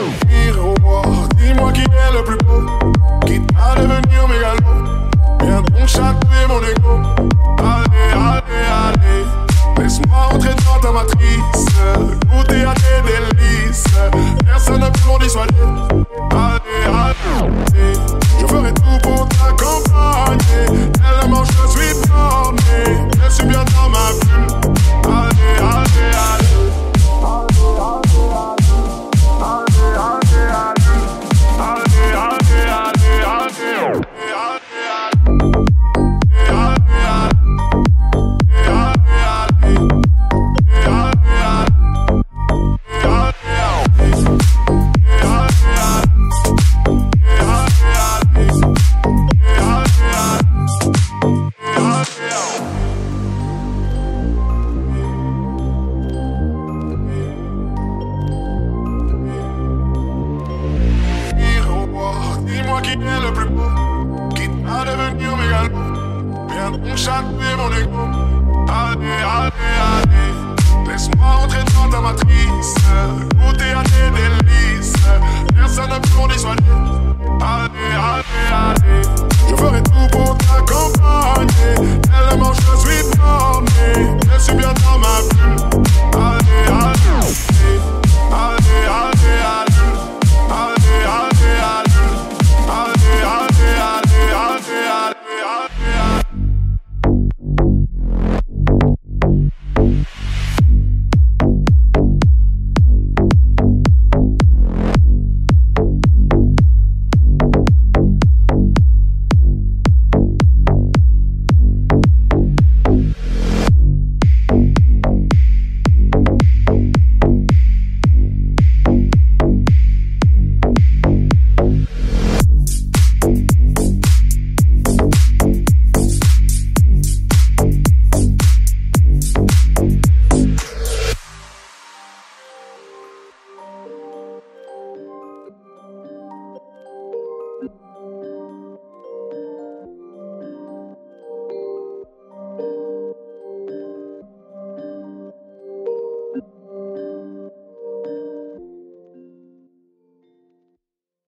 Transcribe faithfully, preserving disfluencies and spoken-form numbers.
Miroir, dis-moi qui est le plus beau, quitte à devenir mégalo. Viens donc chatouiller mon ego. Allez, allez, allez, laisse-moi entrer dans ta matrice, goûter à tes délices. Personne ne peut m'en dissuader. Allez, allez, je ferai tout pour t'accompagner. Tellement je suis borné, je suis bien dans ma bulle. Allez, allez, allez. Chatouiller mon ego. Allez, allez, allez, laisse-moi entrer dans ta matrice, goûter à tes délices. Personne ne peut m'en dissuader. Allez, allez, allez, je ferai tout pour t'accompagner. Tellement je suis borné, je suis bien dans ma bulle.